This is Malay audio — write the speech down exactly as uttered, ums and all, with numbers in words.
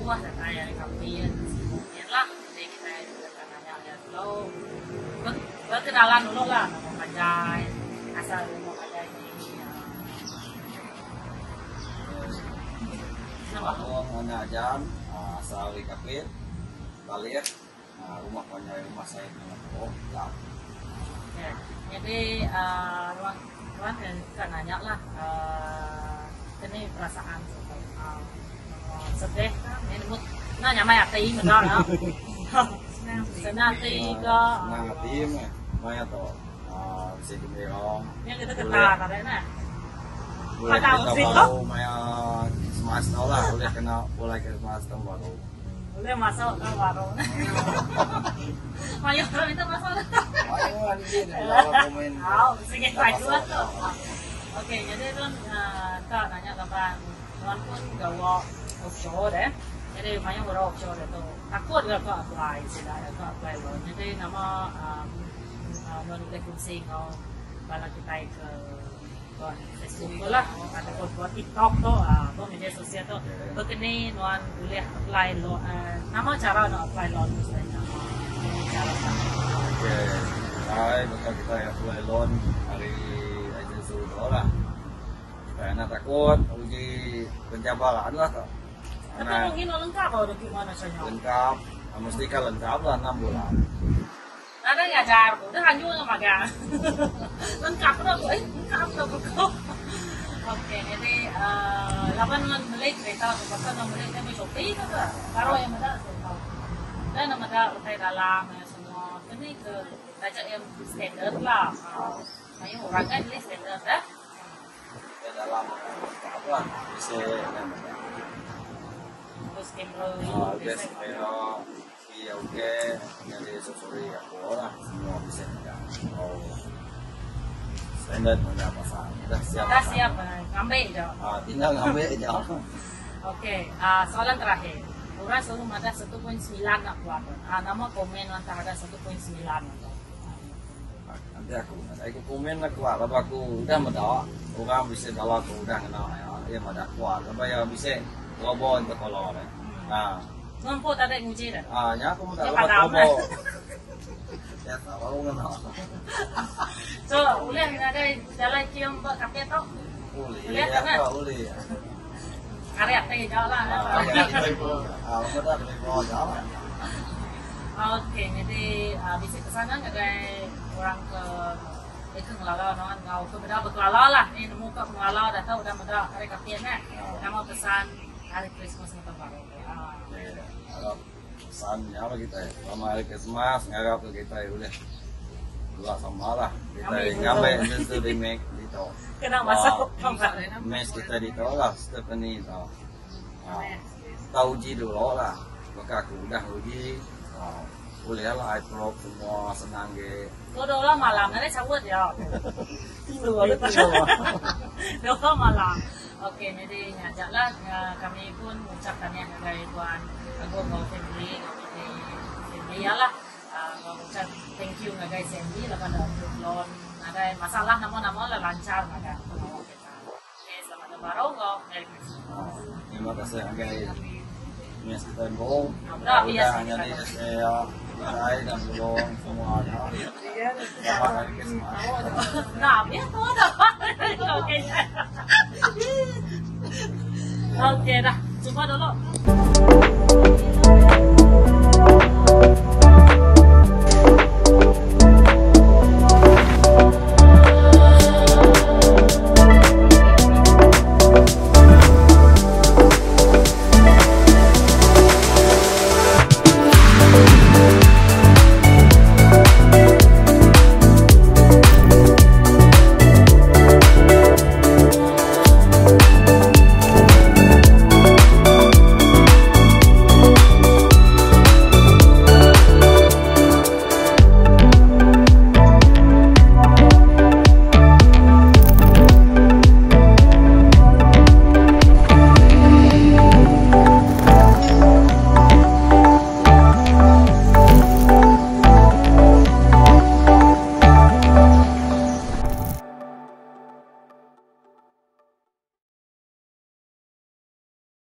buah dan ayah kambing semuanya lah. Jadi kita akan nanya dulu berkenalan dulu lah nama Pajai, asal nama Pajai ini. Nama Aku anak Jan, asal dari Kapit, balik rumah Pajai rumah saya dengan oh lah. Jadi ruang ruang kan nanya lah ini perasaan sedih kan ini mut nanya maya ti mình đó đó senang ti có senang hati maya to bisa gembira yang kita kata tadi nah boleh kita baru maya smash tau lah boleh kena boleh ke smash tau baru boleh masuk ke warung maya orang itu masuk maya orang ini kalau komen oh sedikit baik dulu tuh oke jadi kan tak nanya kapan tuan pun gawa offshore deh jadi banyak orang offshore itu takut gak ke apply sudah ke apply loan jadi nama non lekunsi kau bala kita ke Facebook lah ataupun buat TikTok tu atau media sosial tu begini nuan boleh apply loan nama cara nak apply loan misalnya cara oke baik maka kita apply loan hari agensi itu lah karena takut uji penjabaran lah tak. Karena mungkin lengkap atau gimana saja? Lengkap, mesti kan lengkap lah enam bulan. Ada nggak jar? Udah lanjut nggak magang? Lengkap tuh, eh lengkap tuh kok. Oke, jadi lapan menit kereta, bahkan enam menit kami shopee tu kan? Baru yang ada dan nama ada hotel dalam semua. Ini ke raja yang standard lah. Banyak orang kan ini standard dah. Dalam apa lah bisa terus kamera ah guys kamera iya oke jadi sorry aku lah semua bisa oh standar punya pasang dah siap dah siap ngambil je ah tinggal ngambil aja oke soalan terakhir orang selalu ada satu koma sembilan nak buat nama komen antara ada satu koma sembilan nanti aku aku komen aku lah aku udah mendak orang bisa kalau aku udah kenal ya ada kuat apa ya bisa ngobon ke kolor nah ngompo tadi nguji dah ah nya aku mendak ngobon ya tahu kenal so boleh ada jalan cium buat kafe tu boleh ya boleh karya teh jauh lah ah benar benar jauh oke jadi bisa kesana ada orang ke itu ngelala non ngau tu benda berkelala lah ni nemu ke ngelala dah tahu dah benda hari kapian eh nama pesan hari Christmas atau baru ah pesannya apa kita sama hari Christmas ngarap ke kita boleh dua sama lah kita ngambil itu di make itu kena masuk mes kita di tu lah Stephanie tu tahu uji dulu lah maka aku udah uji boleh lah iPro semua senang ke. Kau dah malam nanti cabut ya. Dua dua malam. Oke, jadi nyajaklah kami pun ucapkan yang dari Tuan Agung Gau Family, Family ya lah. Ucap thank you ngagai Sandy, lepas dah untuk loan. Ada masalah nama-nama lah lancar ngagai penawar kita. Oke, selamat lebaran Gau. Terima kasih ngagai. Mes kita bohong. Udah biasa hanya di saya. Ay, dan belum semua ada. Selamat hari Christmas. Nah, ya tahu dah. Oke. Oke dah, coba dulu.